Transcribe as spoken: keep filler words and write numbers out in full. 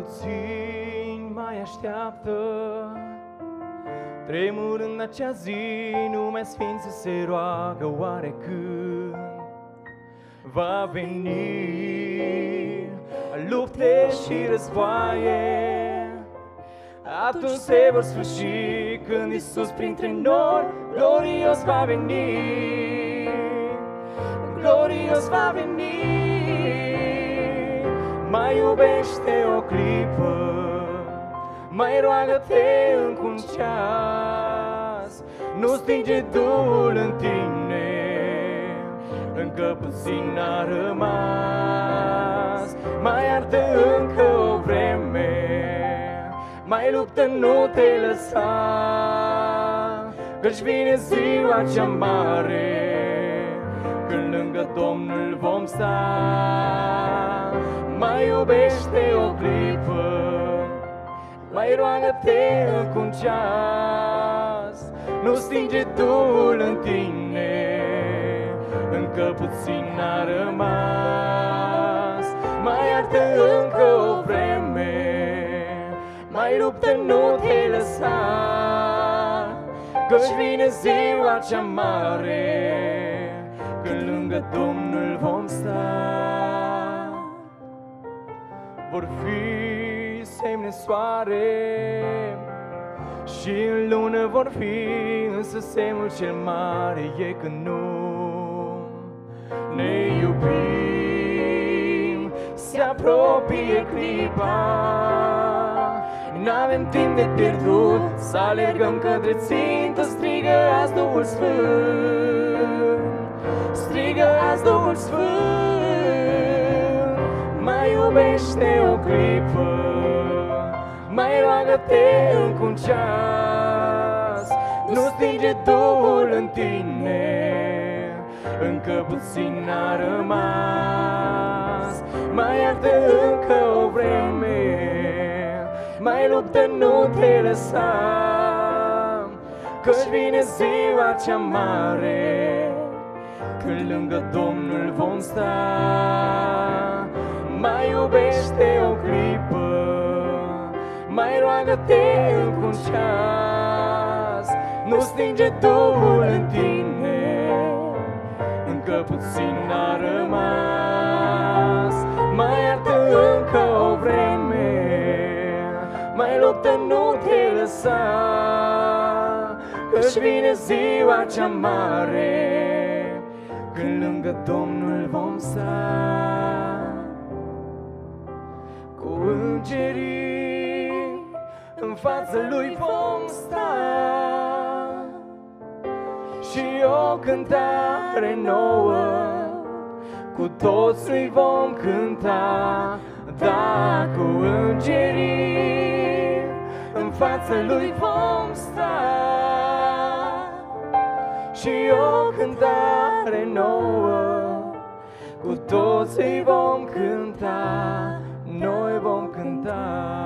puțini mai așteaptă. Tremur în acea zi, lumea sfință se roagă oare când va veni lupte și războaie. Atunci se vor sfârși când Iisus printre noi glorios va veni, glorios va veni. Mai iubește o clipă, mai roagă-te încă un ceas. Nu stinge Duhul în tine, încă puțin a rămas. Mai arde încă o vreme, mai luptă, nu te lăsa, căci vine ziua cea mare, când lângă Domnul vom sta. Mai iubește o clipă, mai roagă-te încă un ceas. Nu stinge Duhul în tine, încă puțin a rămas. Mai arde încă o vreme, mai luptă, nu te lăsa, căci vine ziua cea mare, când lângă Domnul vom sta. Vor fi semne soare și în lună vor fi, însă semnul cel mare e că nu ne iubim. Se apropie clipa, n-avem timp de pierdut, să alergăm către țintă. Strigă azi Duhul Sfânt, strigă azi Duhul Sfânt. Mai iubește o clipă, mai roagă-te încă un ceas. Nu stinge Duhul în tine, încă puțin a rămas. Mai arde încă o vreme, mai luptă, nu te lăsa, căci vine ziua cea mare, când lângă Domnul vom sta. Mai iubește o clipă, mai roagă-te încă un ceas. Nu stinge Duhul în tine, încă puțin a rămas. Mai arde încă o vreme, mai luptă, nu te lăsa, căci vine ziua cea mare, când lângă Domnul vom sta. Cu îngerii în fața Lui vom sta și o cântare nouă cu toți Lui vom cânta. Da, cu îngerii în fața Lui vom sta și o cântare nouă cu toți Îi vom cânta. Noi vom cânta.